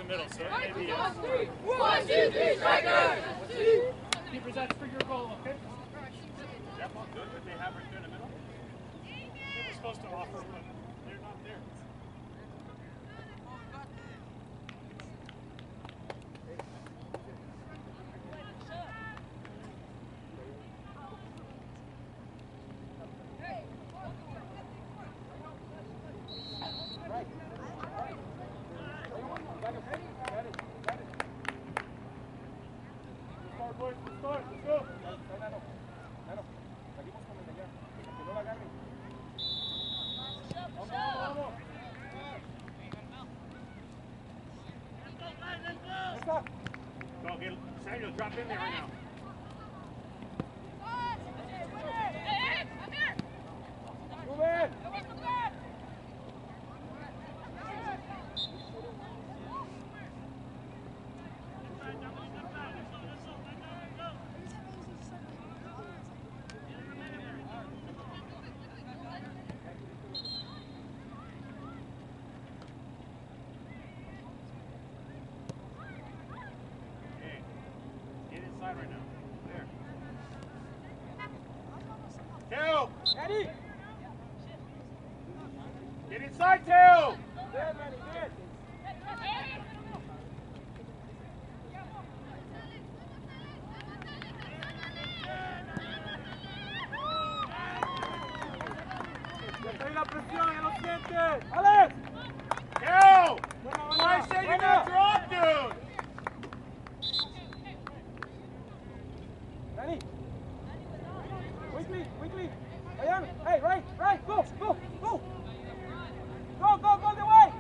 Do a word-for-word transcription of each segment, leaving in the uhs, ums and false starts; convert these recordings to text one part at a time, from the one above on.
middle, so it may be us. One, two, three, striker! Keepers, that's for your goal, okay? Is that ball good? Did they have right there in the middle? They were supposed to offer, but they're not there. Go, get Samuel, drop in there right now. Ruben! Right now. There. Teo! Eddie! Get inside, Teo! Good, Manny, good. Ya la presión, ya lo sientes. ¡Alex! Teo! Buena, buena, Why say you're buena. gonna drop, dude? Danny! Quickly, quickly! Ryan, hey, right, right, go, go, go! Go, go, go the way!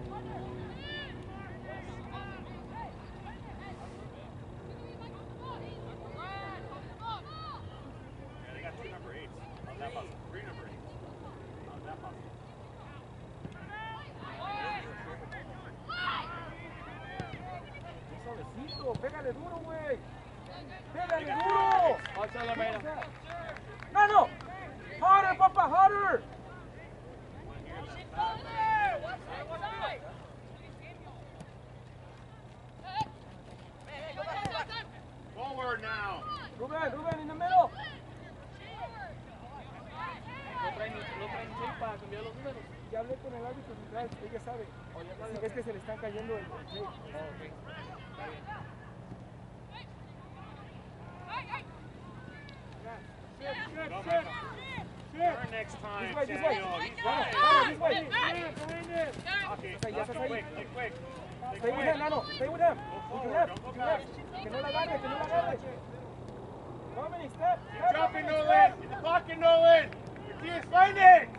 Yeah, they got two number eights. How's that possible? Three number eights. How's that possible? Suavecito, pégale duro, güey. Pégale duro. No, no. Harder, papa, harder. Forward now. Ruben, Ruben, in the middle. No traen, no traen chip para cambiar los números. Ya hablé con el árbitro central, ella sabe. Sí, es que se le están cayendo el play. Oh, okay. Está bien. Go, Michael. Turn next time, This way, this way. Samuel. He's Nano, right. Nano, this way. Okay, Ya let's estás go ahí. quick, quick, quick. Stay Stay with quick. him, Nano. Stay with him. Go To forward, left, don't go to back. left. Que no la agarre, que no la agarre. Dominic, step. Keep step, dropping, Dominic, Nolan. step. In the pocket, Nolan. Your team's fighting.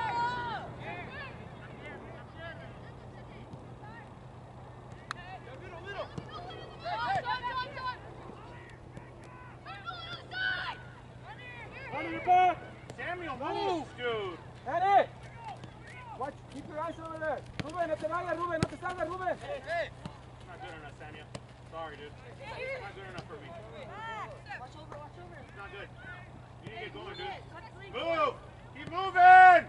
Run your back. Samuel, move, dude. Eddie. Watch, keep your eyes over there. Ruben, no te vayas, Ruben, no te salgas, Ruben. Not good enough, Samuel. Sorry, dude. Not good enough for me. It's not good. You need to get going, dude. Move. Keep moving.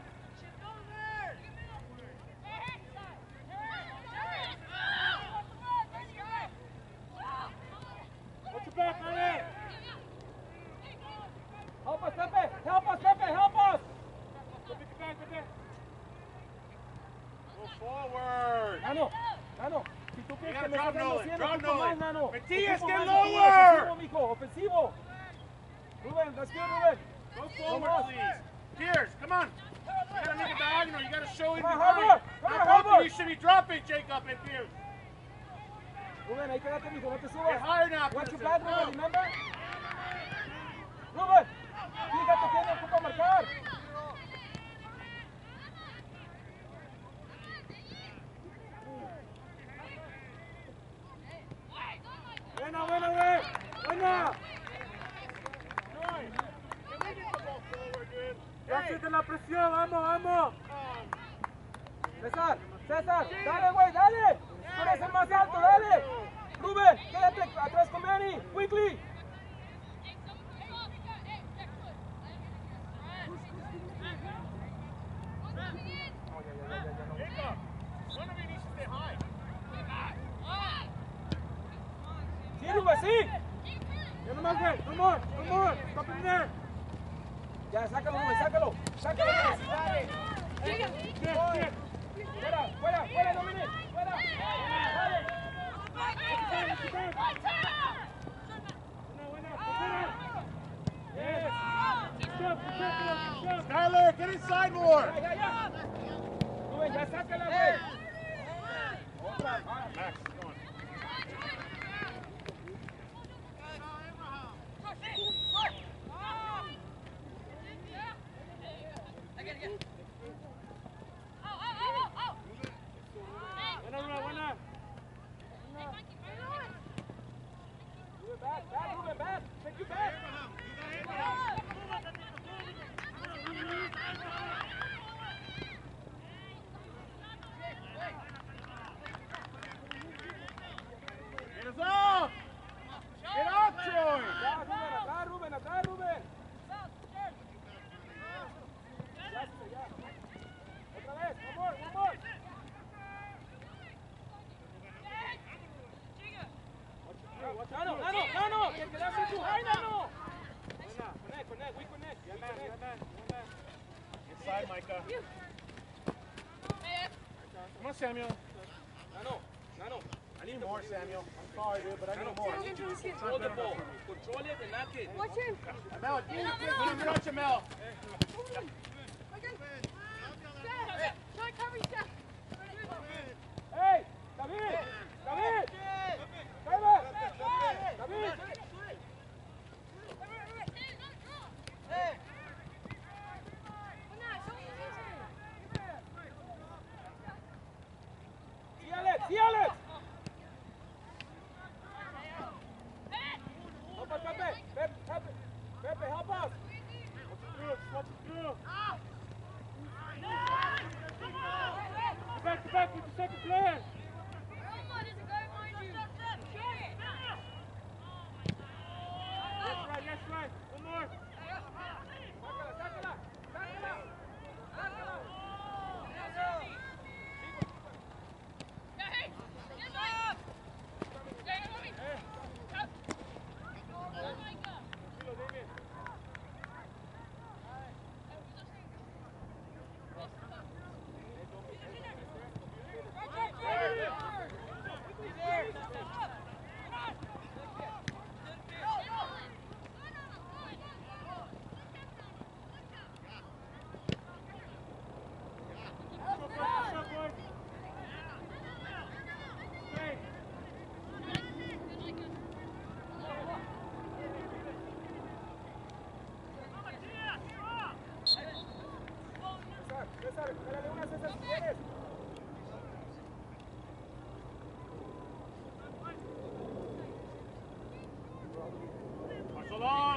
Watch your back, Eddie. Help us, Pepe. Help us, Pepe. Help us. Pepe, Pepe, Pepe. Go forward. Nano, Nano. Si tú You crees gotta que me drop estás Nolan, haciendo, drop ocupa más, Nolan. Nano. Matías, Ocupa get más, Matías. lower. Ofensivo, mijo, ofensivo. Ruben, that's good, Ruben. Go forward, please. Pierce, come on. You gotta make a diagonal. You gotta show him Come on, behind. Harvard. Come on, Now, both of Harvard. you should be dropping, Jacob and Pierce. Ruben, ahí quédate, mijo, no te Get subas. higher now, Watch your Peterson. back, Go. Ruben, remember? Ruben, fíjate quién ocupa marcar. Buena, buena, güey. Buena. Ya siente la presión, vamos, vamos. César, César, dale, güey, dale. Tú eres el más alto, dale. Rubén, quédate atrás con Manny. Quickly. Jacob, one of you needs to stay high. así. Ya nomás, güey. No more, no more. Stop in there. Ya, sácalo, Rubén, sácalo. Sácalo, Rubén. Bien, bien. Fuera, fuera, fuera, Dominic. Fuera. Dale. Yes. Skyler, get inside more. Ya, ya, ya. Rubén, ya sácala, güey. Max, come on. Buena, Rubén, buena. Rubén, back, back, Rubén, back. Take you back. Get us off! Get off, Troy! Atrás, Rubén, atrás, Rubén, atrás, Rubén. Ya, ya. Otra vez, one more, one more. Nano, Nano, Nano, que quedaste tú, ay, Nano. Connect, connect, we connect. Yeah, man, yeah, man, yeah, man. Inside, Micah. Come on, Samuel. Nano, Nano. I need more, Samuel. I'm sorry, dude, but I need more. Control the ball. Control it and knock it. Watch him. Mel, get him, touch him, Mel. Try cover yourself. Hey, David, David. David, David. See Alex, see Alex. Help us, Pepe. Pepe, Pepe, Pepe, help us. Watch it through, watch it through. Get back, get back with the second player. That's right, that's right. One more. Sácala, sácala, sácala. Sácala. Tranquilo, David. César, dale una, César, si quieres. March along.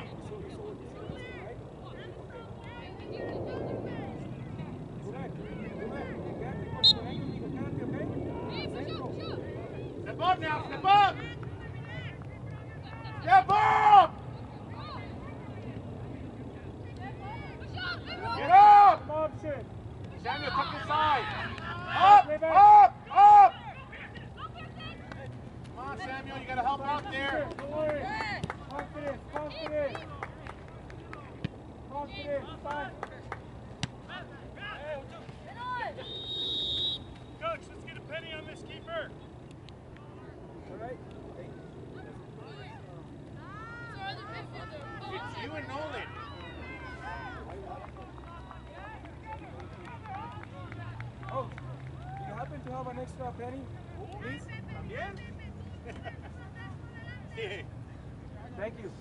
Step up now, step up! Step up! Get up! Option. Samuel, tuck inside. Up, up, up! Come on, Samuel, you gotta help out there. Don't worry. Confidence, confidence. Confidence, fine. Coach, let's get a penny on this keeper. All right. It's you and Nolan. Oh, do you happen to have an extra penny, please? También? Sí. Thank you.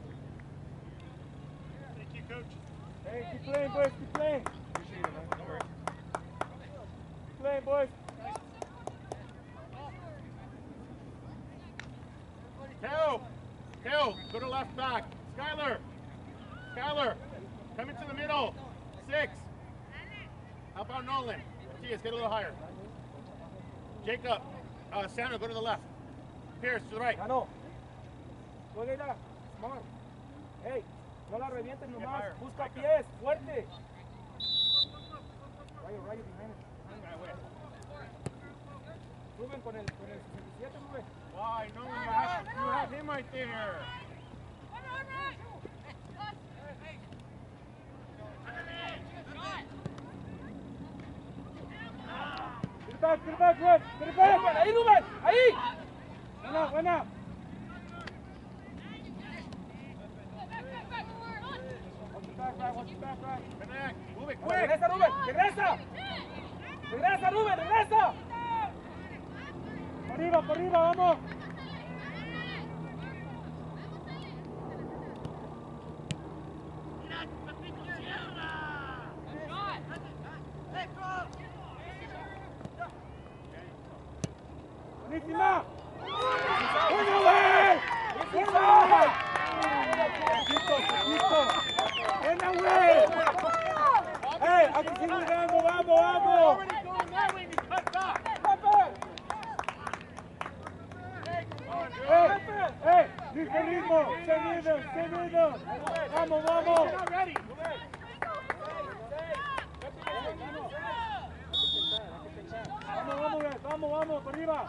Thank you, Coach. Hey, keep playing, boys. Keep playing. Appreciate it, man. Don't worry. Keep playing, boys. Teo! Teo, go to left back. Skyler! Skyler! Come into the middle. Six. Help out Nolan. Matias, get a little higher. Jacob. Uh, Samuel, go to the left. Pierce, to the right. Gano. Juega, smart. Hey, no la revientes nomás. Busca pies, fuerte. Rayo, rayo, behind it. Rubén con el, con el sesenta y siete, Rubén. Why? No, you have, you have him right there. Get it back, get it back, Rubén. Get it back. Ahí, Rubén. Ahí. Buena, buena. Back, back, watch your back, back. Connect. Move it Ahora, quick. regresa, Rubén. Regresa. Regresa, Rubén. Regresa. Por arriba, por arriba, vamos. Buenísima. ¡Bueno, güey! ¡Bueno! ¡Listo, listo! ¡Buena, güey! ¡Eh! ¡Hay que seguir dando! ¡Vamos, vamos! ¡Eh! ¡Eh! ¡Listo ritmo! ¡Seguido, seguido! ¡Vamos, vamos! Vamos, vamos, güey. Vamos, vamos, por arriba.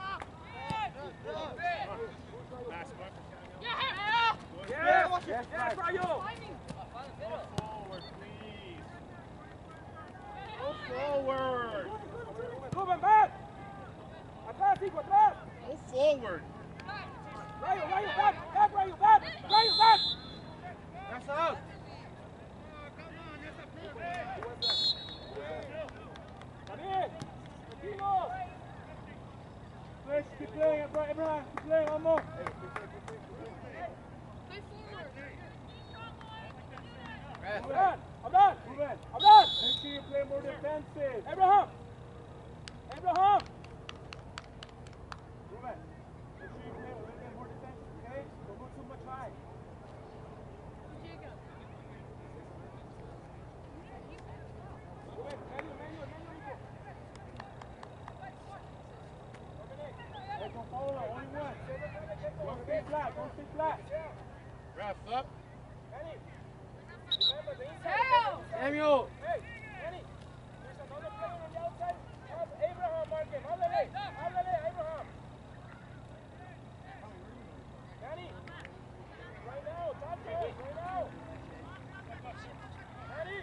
Yes, yes, yes, Rayo. Go forward, please. Go forward. Rubén, back. Atrás, hijo, atrás. Go forward. Rayo, Rayo, back, back, Rayo, back, Rayo, back. That's out. Está bien. Tranquilo. Let's keep playing, Abraham. Keep playing, vamos. Abraham, Abraham, Rubén, Abraham. Make sure you play more defensive. Abraham. Abraham. Rubén, make sure you play a little bit more defensive, okay? Don't go too much high. Rubén, medio, medio, medio, hijo. Hey, don't follow her, only one. Don't stay flat, don't stay flat. Refs up. Manny. Samuel! Hey, Manny, there's another player on the outside. Have Abraham mark him. Háblale, háblale, Abraham. Manny, right now, talk to him, right now. Manny.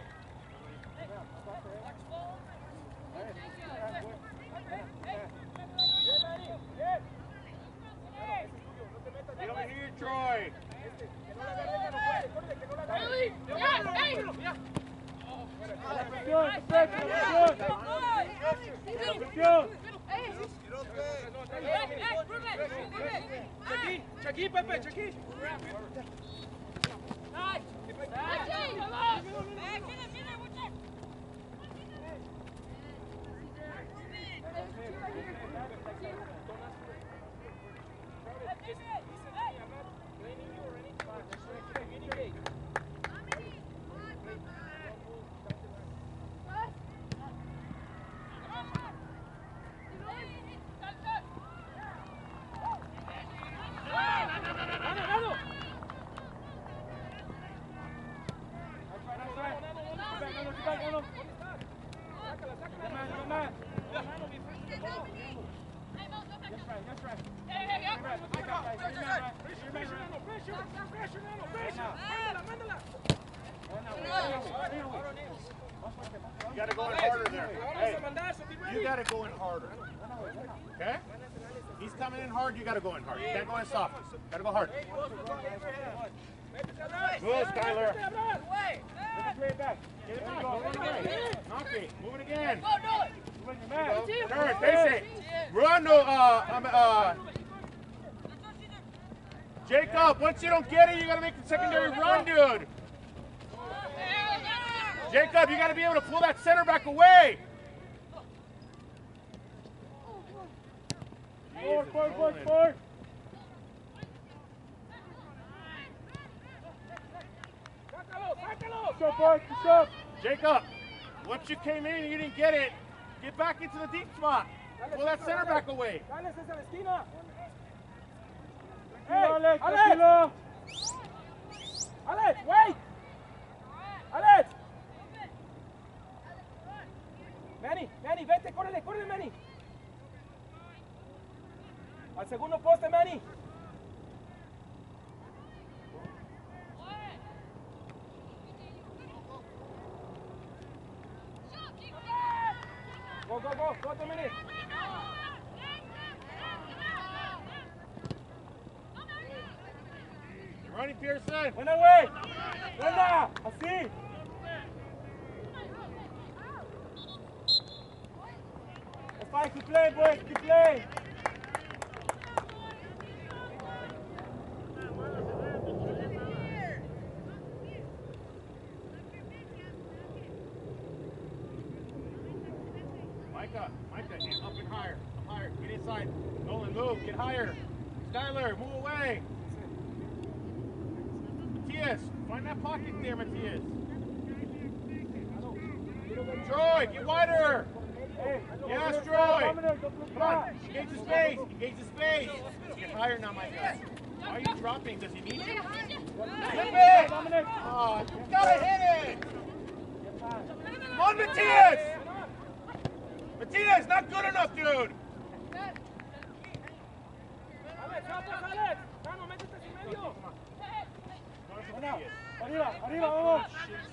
Yeah, Manny, yeah. Get over here, Troy. Check in, Pepe, check in. You gotta go in harder there. Hey, you gotta go in harder. Okay? He's coming in hard, you gotta go in hard. You can't go in soft. Gotta go hard. Move, Skyler. Knock it. Move it again. Turn, face it. Run, no, uh, um, uh, Jacob, once you don't get it, you gotta make the secondary run, dude. Jacob, you gotta be able to pull that center back away. Forward, forward, forward, forward. Go, boy, push up. Jacob, once you came in and you didn't get it, get back into the deep spot. Pull that center back away. Alex, esa la esquina. Hey, Alex, Alex. Alex, wait. Alex. Manny, Manny, vete, córrele, córrele, Manny. Al segundo poste, Manny. Go, go, go, go, Dominic. You're running, Pearson. Buena, güey. Buena, así. It's fine, keep playing, boys, keep playing. Micah, Micah, get up and higher. Up higher. Get inside. Nolan, move. Get higher. Skylar, move away. Matthias, find that pocket there, Matthias. Troy, get wider. Yes, Troy. Come on. Engage the space. Engage the space. Get higher now, Micah. Why are you dropping? Does he need you? Flip it. Oh, you gotta hit it. Come on, Matthias. Matthias, not good enough, dude. Alex, vamos, Alex. Vamos, métete en medio. Buena. Arriba, arriba, vamos.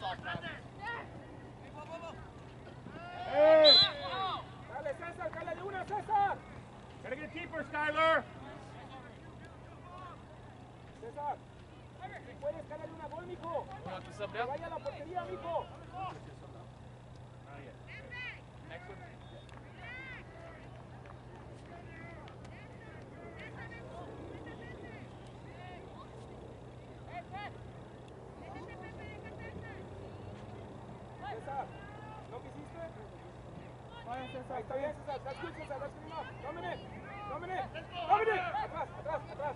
Hey. Dale, César, dale de una, César. Gotta get a keeper, Skylar. César, si puedes, cálale una gol, mijo. Want to sub Que down? vaya a la portería, mijo. Next one. César, ¿no quisiste? Vaya, César, está bien, César. That's good, César. That's good enough. Dominic, Dominic, Dominic. Atrás, atrás, atrás.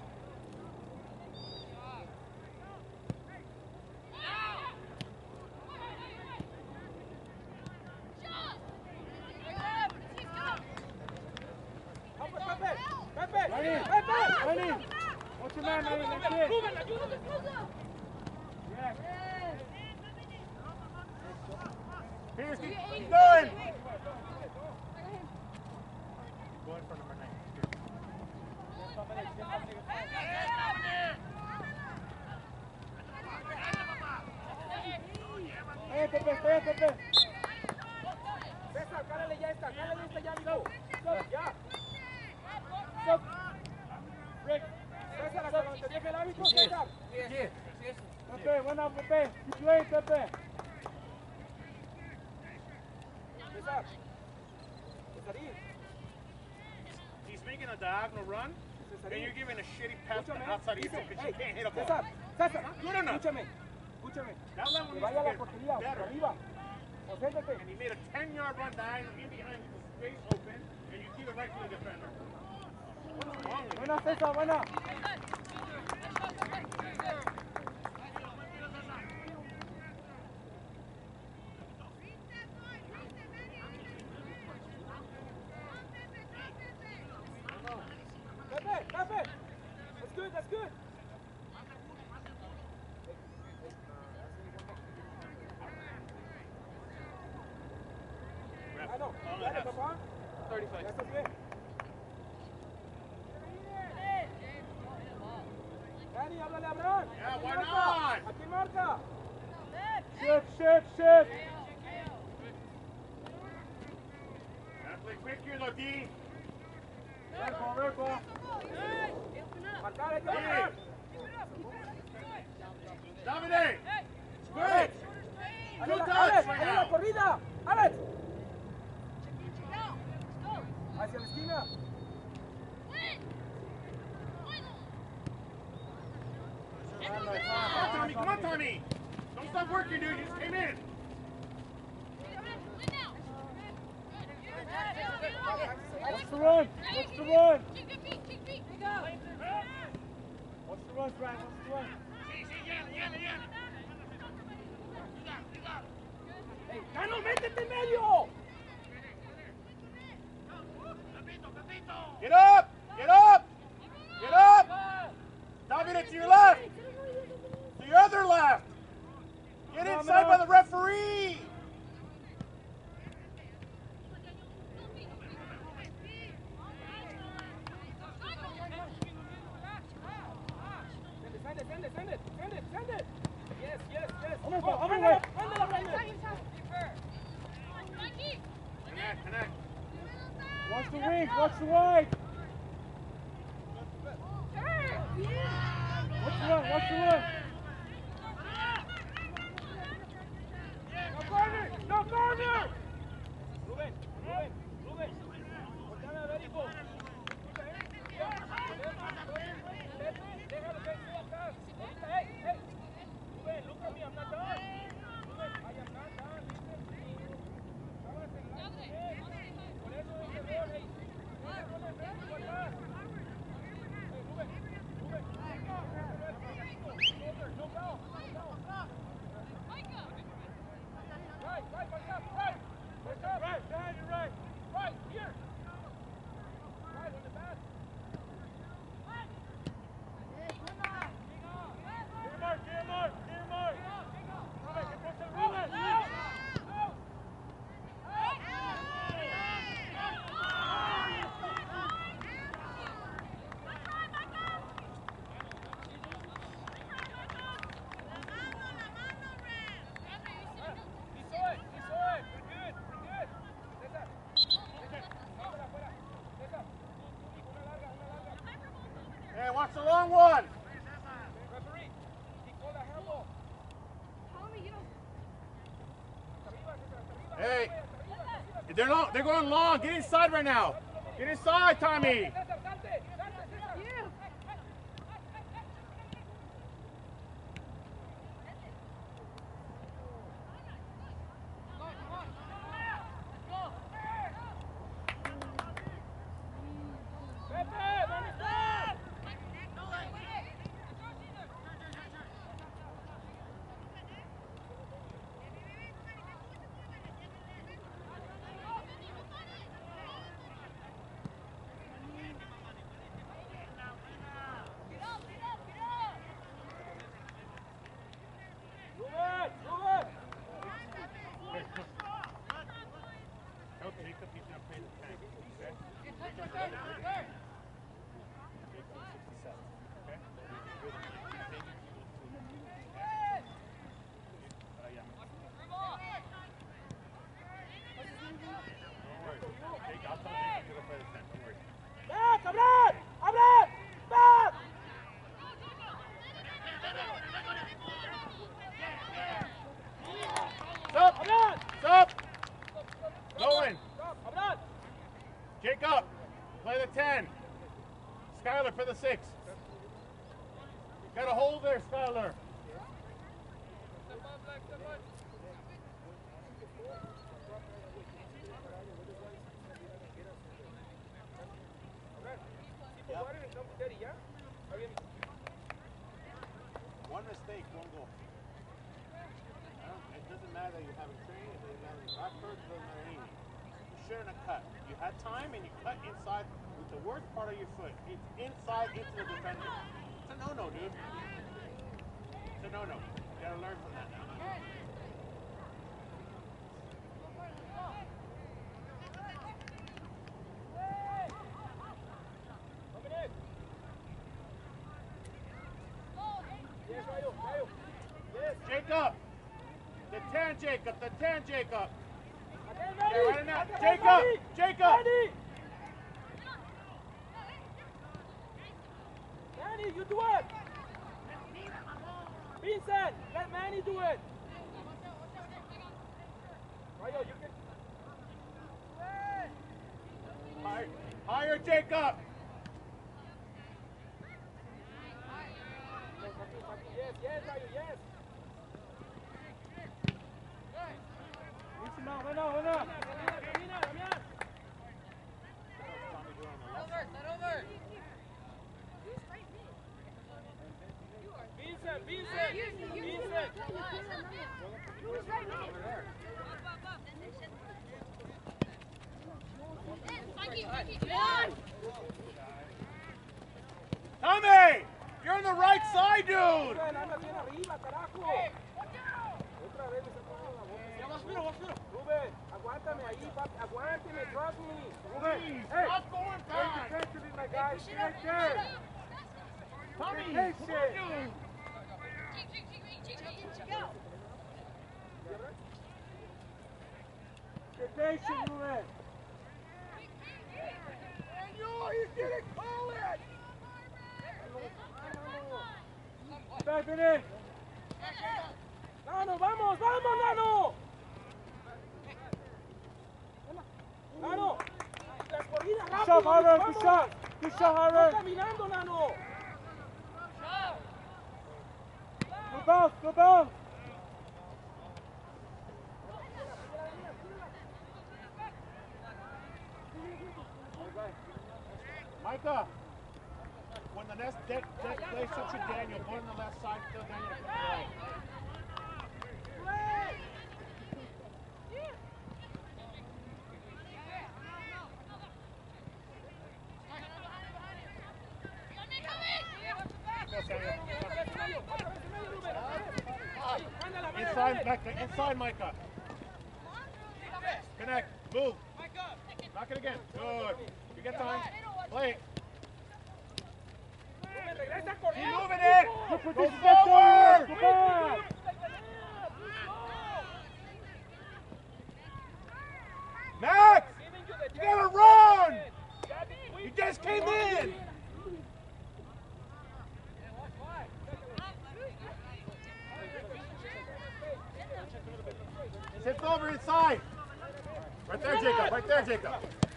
Vamos, Pepe, Pepe, Pepe. Manny, what's your man, Manny? That's it. Yes. Pierce, keep going. Go in for number nine. Eh, Pepe, espera, Pepe. César, cálale ya esta, cálale esta ya, amigo. Stop, ya. Stop. Rick. César, hasta donde te deje el árbitro, César. Pepe, buena, Pepe. Keep playing, Pepe. César. Cesarín. He's making a diagonal run, and you're giving a shitty pass to the Escúchame. outside of your Dice, because hey, you can't hit a ball. César, César. Good enough. Escúchame, escúchame. That level Que needs vaya a la to portería, get por better. arriba. Concéntrate. And he made a ten-yard run diagonal in behind with the space open, and you give it right to the defender. What's wrong with you? Buena, César, buena. Pepe, Pepe. That's good, that's good. Ah, no. Dale, papá. Ya thirty-five. estás bien. Dani, háblale a Abraham. Yeah, ¿A quién why marca? not? ¿A quién marca? Shift, shift, shift. Gotta play quick here, though, D. Reco, reco. Marcar, hay que marcar. Dominic! Good! Alex, Two Alex, touch right Alex, la now! corrida. Alex. Hacia la esquina. Come on, Tommy, come on, Tommy! Don't stop working, dude. You just came in. What's the run? What's the run? What's the run, Frank? What's the run? Hey, Cano, métete en medio. Get up! Get up! Get up! Dominic, to your left! To your other left! Get inside by the referee! Hombre, hombre, güey. Ándale, Inside, ándale. inside. Connect, connect. Watch the wings, watch the wide. Watch the run, watch the run. No corner, no corner. Rubén, Rubén, Rubén. Volteame a ver, hijo. Déjalo que esté atrás. Ahorita, hey, hey. Rubén, look at me, I'm not done. Rubén, I am not done. Estabas en la por eso es el gol, hey. Ese gol es México atrás. Hey, Rubén, Rubén. No foul, no foul. Right, right, back up, right. Back up. Right, behind you, right. Right, here. Right, on the back. Get him, Mark, get him, Mark, get him, Mark. Rubén, que pose el Rubén. Hey, watch the long one. Referee, he called a handball. Hey, they're long, they're going long. Get inside right now. Get inside, Tommy. Jacob, play the ten. Skylar for the six. Got a hold there, Skylar. One mistake, one goal. It doesn't matter that you haven't trained, it doesn't matter you got hurt, it doesn't matter anything. You shouldn't have cut. You had time and you cut inside with the worst part of your foot. It's inside into the defender. It's a no-no, dude. It's a no-no. You gotta learn from that now. Jacob! The ten, Jacob! The ten, Jacob! Yeah, right now. Jacob! Jacob! Manny, you do it! Vincent, let Manny do it! Rayo, you can... Higher, higher, Jacob! Yes, yes, Rayo, yes! Easy, man, run out, run out! Camina, Damián! Over, set over. Vincent, Vincent! Vincent! Tommy! You're on the right side, dude! Rubén, aguántame ahí, papi, aguántame, trust me. Rubén, Hey, stop going back! pay attention to my guy, stay right there. Tommy, Hey, come shit. on, dude! Rotation, Ruben. Stephanie. Nano, vamos, vamos, Nano. Nano. Las corridas rápido. Good shot, Harvard. Good shot. Good shot, Harvard. Caminando, Nano. Go bounce, go bounce. Micah, when the next dead, dead play suits you, Daniel, go on the left side, still Daniel to the right. Inside, Micah, inside, Micah. Connect, move. Knock it again. Good. You get time. Play it. Keep moving it. Go forward. Max, you gotta run. You just came in. Sit over inside. Right there, Jacob. Right there, Jacob.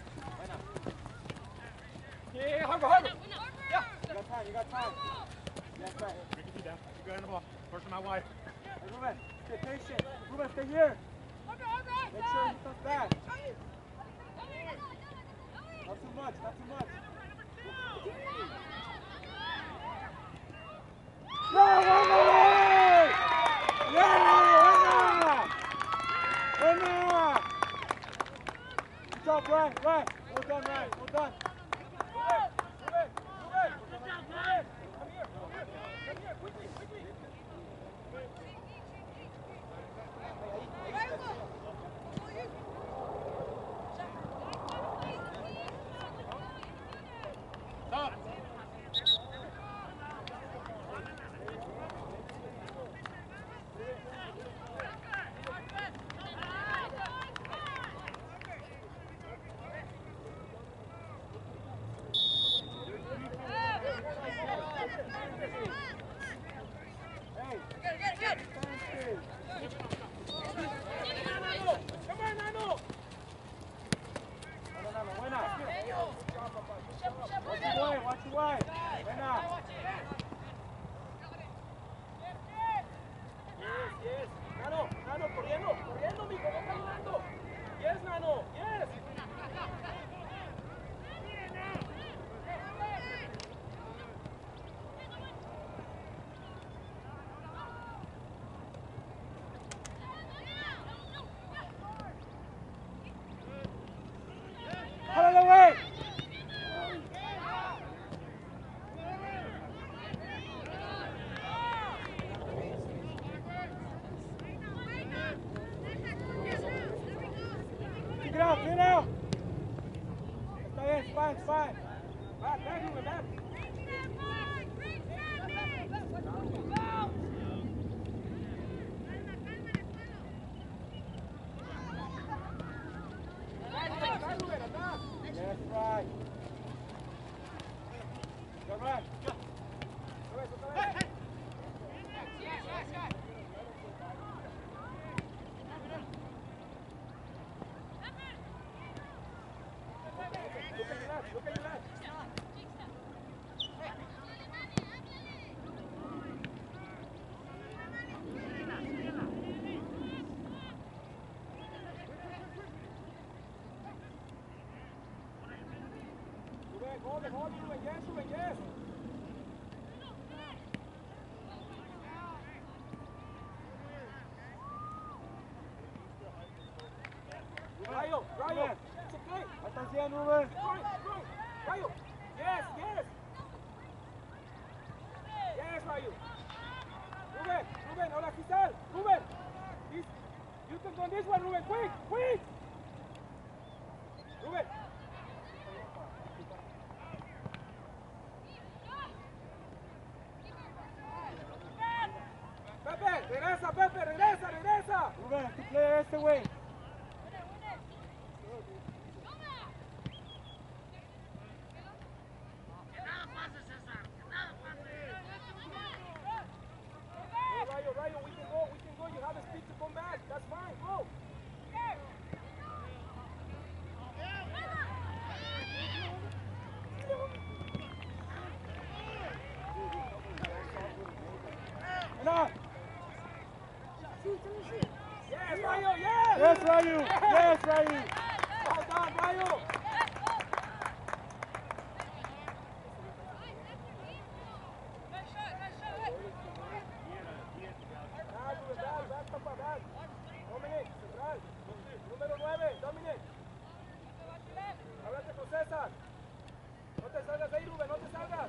Yeah, Harvard, Harvard. Yeah. You got time, you got time. Yes, right. Ricky, you down. You go in the ball. First to my wife. Hey, Ruben, stay patient. Ruben, stay here. Make sure he comes back. Not too much, not too much. No, one more! Yeah! Winner! Good job, Ryan, Ryan. Well done, Ryan, well done. Rayo, Rayo, it's okay. Atención, Ruben. Rayo, yes, yes. Yes, Rayo. Ruben, Ruben, ahora Quizal. Ruben, this, you can do this one, Ruben. Quick, quick. Ruben. Pepe, regresa, Pepe, regresa, regresa. Ruben, tu play este way. Yes, Ryu. Yes, Ryu. Well done, Ryu. Dominic, central. Número nueve, Dominic. Háblate con César. No te salgas ahí, Rubén, no te salgas.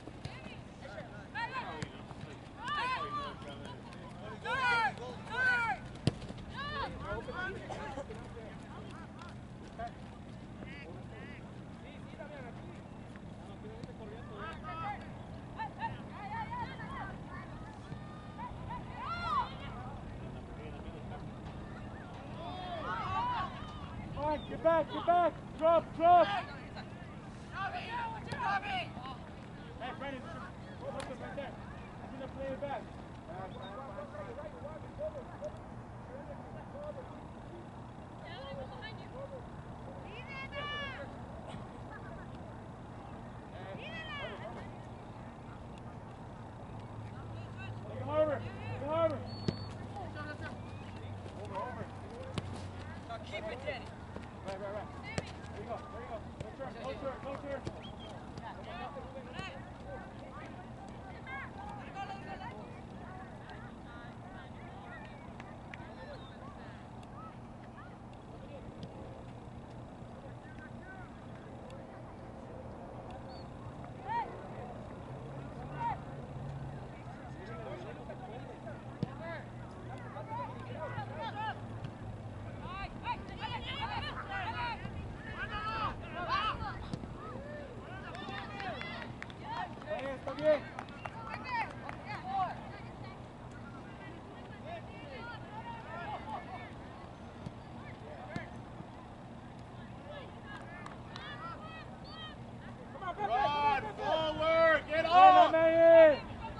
Get back, get back. Drop, drop. Hey, Brandon, look up right there. He's gonna play it back. Take him over. Take him over. Over, over. Now keep it, Danny. Right, right, right. There you go, there you go. No turn, no turn, no turn. Está bien. Rod, forward, get Buena, off! Maggie.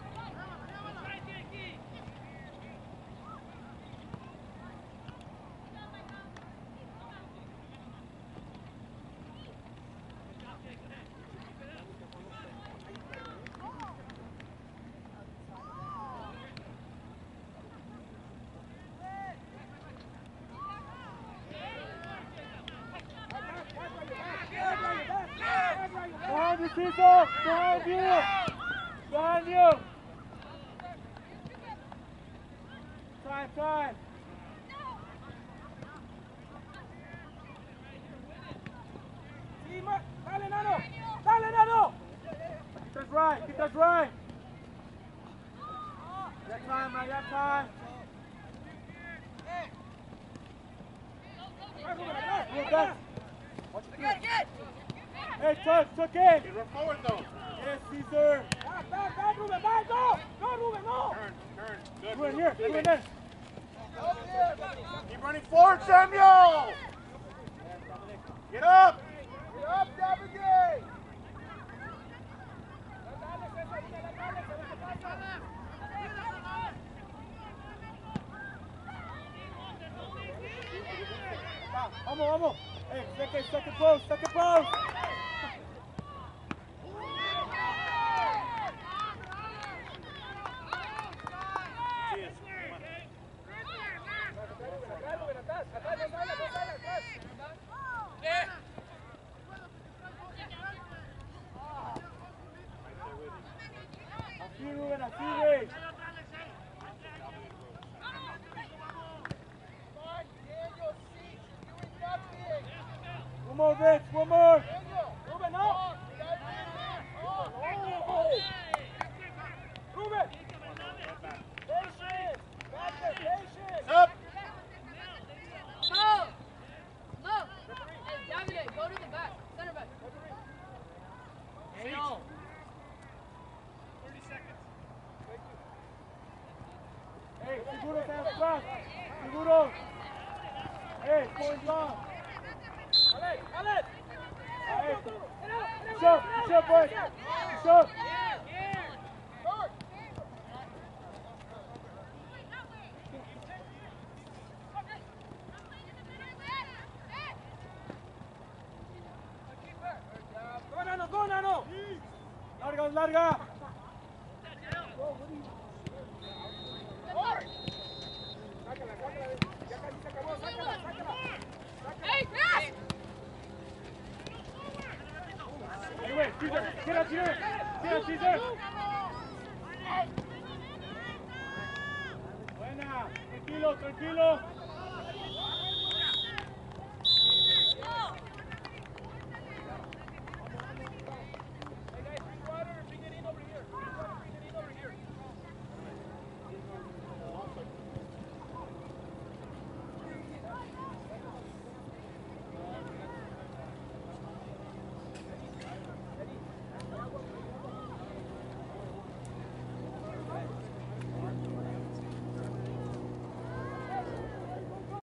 Behind you, Cecil! Behind you! Behind you! Time, time! Dale, Nano! Dale, Nano! Get that right, get that right! That time, man, that time! Real back! Watch your feet! Hey, touch, tuck in! Get her forward though. Yes, Caesar! Back, back, back, Ruben, back, go! Go, Ruben, no! Turn, turn. Good. Ruben, here, Ruben, there! Keep running forward, Samuel! Get up! Get up, Davide! Vamos, vamos! Hey, second, second post, second post! Así, Rubén, así, güey. One more, Vince, one more. Ruben, no. Ruben. Patience. Patience. Up! No! No! Hey, Davide, go to the back. Center back. No. Hey, Seguro hands fast. Seguro. Hey, going long. Alex, Alex. Hey, shove, shove, boy. Shove. Go, Nano, go, Nano. Larga, larga. Sácala, sácala. Ya casi se acabó, sácala, sácala. Caesar.